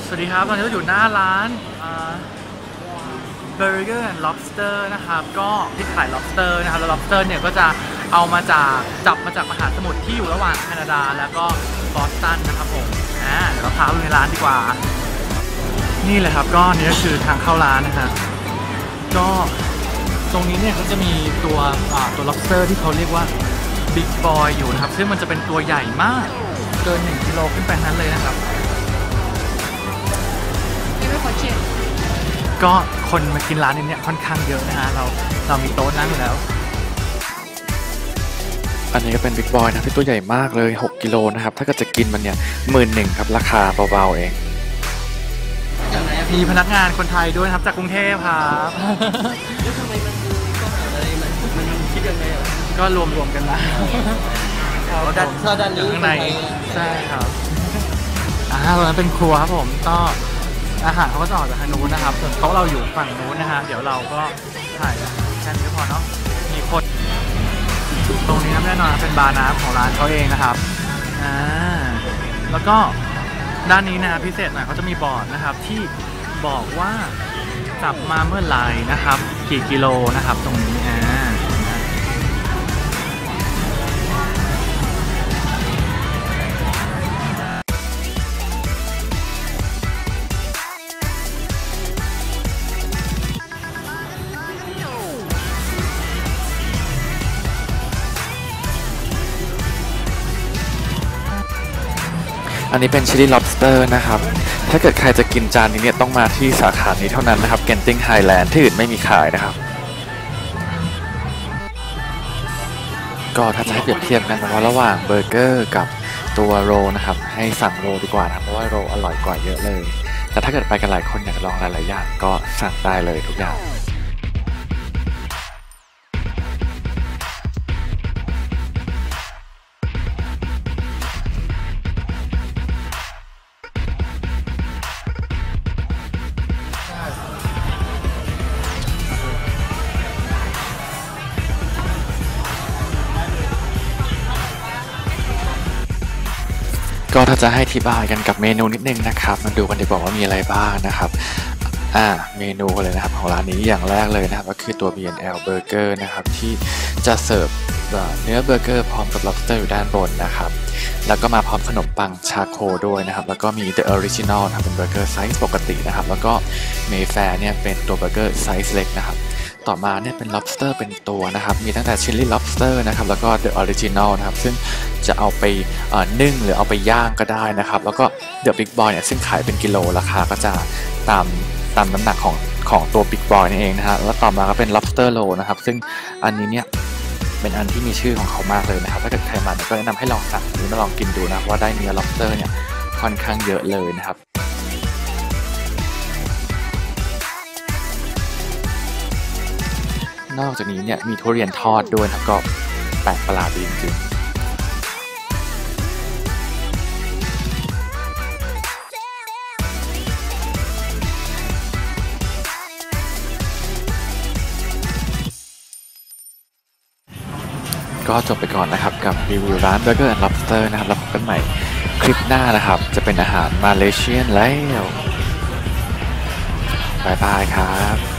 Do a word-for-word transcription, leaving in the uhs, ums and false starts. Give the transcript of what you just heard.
สวัสดีครับตอนนี้เราอยู่หน้าร้าน Burger and Lobster นะครับก็ที่ขาย lobster นะครับแล้ว lobster เนี่ยก็จะเอามาจากจับมาจากมหาสมุทรที่อยู่ระหว่างแคนาดาแล้วก็บอสตันนะครับผมอ่าเดี๋ยวเราพาไปในร้านดีกว่านี่เลยครับก็นี่ก็คือทางเข้าร้านนะครับก็ตรงนี้เนี่ยเขาจะมีตัวตัว lobster ที่เขาเรียกว่า Big Boy อยู่นะครับซึ่งมันจะเป็นตัวใหญ่มากเกินหนึ่งกิโลขึ้นไปนั้นเลยนะครับก็คนมากินร้านนี้เนี่ยค่อนข้างเยอะนะฮะเราเรามีโต๊ะนั่งอยู่แล้วอันนี้ก็เป็นบิ๊กบอยนะที่ตัวใหญ่มากเลยหกกิโลนะครับถ้าเกิดจะกินมันเนี่ยหมื่นหนึ่งครับราคาเบาๆเองมีพนักงานคนไทยด้วยครับจากกรุงเทพครับทำไมมันดูก็อะไรมันมันคิดยังไงอ่ะก็รวมๆกันนะด้านด้านนี้ข้างในใช่ครับอ่าตรงนั้นเป็นครัวครับผมก็อาหารเขาก็จะออกจากทางนู้นนะครับส่วนโต๊ะเราอยู่ฝั่งนู้นนะฮะเดี๋ยวเราก็ถ่ายแค่นี้ก็พอเนาะมีคนตรงนี้แน่นอนเป็นบาร์น้ำของร้านเขาเองนะครับอ่าแล้วก็ด้านนี้นะพิเศษหน่อยเขาจะมีบอร์ดนะครับที่บอกว่าจับมาเมื่อไหร่นะครับกี่กิโลนะครับตรงนี้อ่าอันนี้เป็นชิลลี่ lobster นะครับถ้าเกิดใครจะกินจานนี้เนี่ยต้องมาที่สาขานี้เท่านั้นนะครับ Genting Highland ที่อื่นไม่มีขายนะครับก็ถ้าจะให้เปรียบเทียบกันว่าระหว่างเบอร์เกอร์กับตัวโรนะครับให้สั่งโรดีกว่านะเพราะว่าโรอร่อยกว่าเยอะเลยแต่ถ้าเกิดไปกันหลายคนอยากลองหลายๆอย่างก็สั่งได้เลยทุกอย่างก็ถ้าจะให้อธิบายกันกับเมนูนิดนึงนะครับมาดูกันดีกว่าว่ามีอะไรบ้างนะครับอ่าเมนูเลยนะครับของร้านนี้อย่างแรกเลยนะครับก็คือตัว บี แอนด์ แอล Burger นะครับที่จะเสิร์ฟเนื้อเบอร์เกอร์พร้อมกับ lobster อยู่ด้านบนนะครับแล้วก็มาพร้อมขนมปังชาโคด้วยนะครับแล้วก็มี The Original นะครับเป็นเบอร์เกอร์ไซส์ปกตินะครับแล้วก็เมย์แฟร์เนี่ยเป็นตัวเบอร์เกอร์ไซส์เล็กนะครับต่อมาเนี่ยเป็น lobster เป็นตัวนะครับมีตั้งแต่ chili lobster นะครับแล้วก็ the original นะครับซึ่งจะเอาไปนึ่งหรือเอาไปย่างก็ได้นะครับแล้วก็ the big boy เนี่ยซึ่งขายเป็นกิโลราคาก็จะตามตามน้ำหนักของของตัว big boy นี่เองนะฮะแล้วต่อมาก็เป็น lobster roll นะครับซึ่งอันนี้เนี่ยเป็นอันที่มีชื่อของเขามากเลยนะครับถ้าเกิดใครมาก็แนะนำให้ลองสั่งนี้มาลองกินดูนะว่าได้เนื้อ lobster เนี่ยค่อนข้างเยอะเลยนะครับนอกจากนี้เนี่ยมีทุเรียนทอดด้วยนะก็แปลกประหลาดดีจริงๆก็จบไปก่อนนะครับกับรีวิวร้าน Burger and Lobster นะครับแล้วพบกันใหม่คลิปหน้านะครับจะเป็นอาหารมาเลเซียนแล้วบ๊ายบายครับ